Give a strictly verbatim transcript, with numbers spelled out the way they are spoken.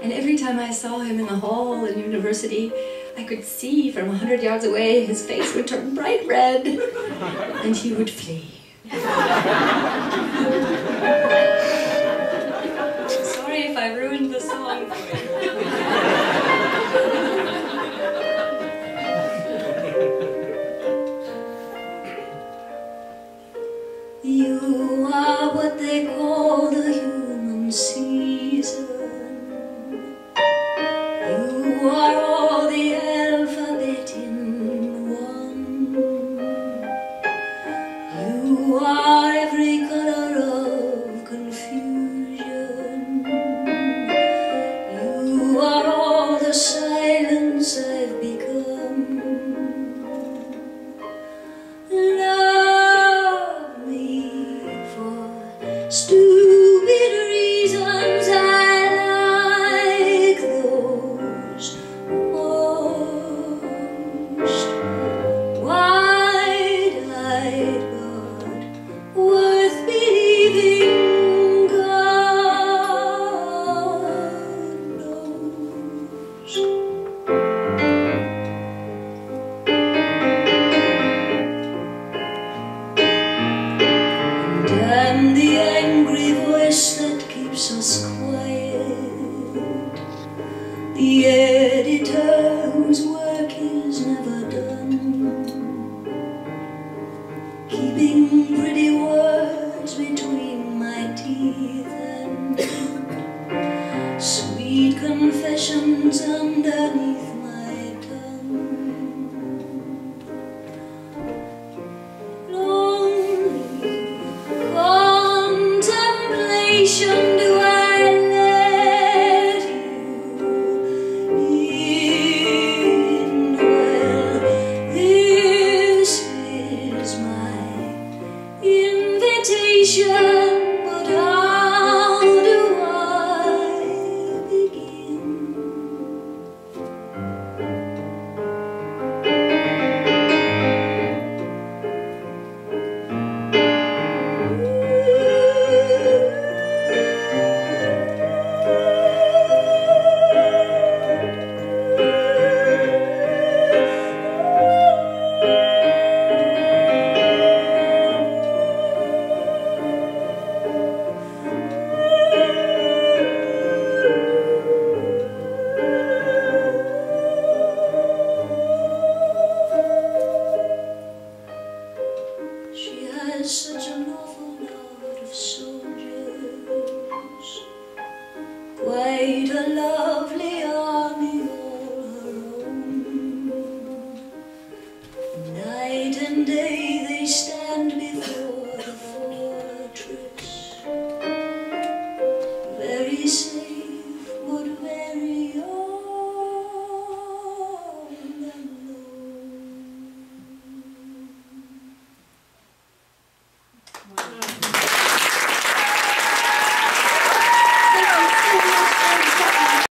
And every time I saw him in the hall in university, I could see from a hundred yards away his face would turn bright red, and he would flee. Sorry if I ruined the song for you. You are what they call the human season. You are all the alphabet in one. You are every color of confusion. You are all the silence I've become. Love me for stupid reasons. I like those most wide-eyed but worth believing. God knows. And the angry voice that keeps us quiet, the editor whose work is never done, keeping pretty words between my teeth and sweet confessions underneath my tongue. Do I let you in? Well, this is my invitation, but how do I begin? She has such an awful lot of soldiers, quite a lovely army all her own. Night and day they stand before the fortress, very safe.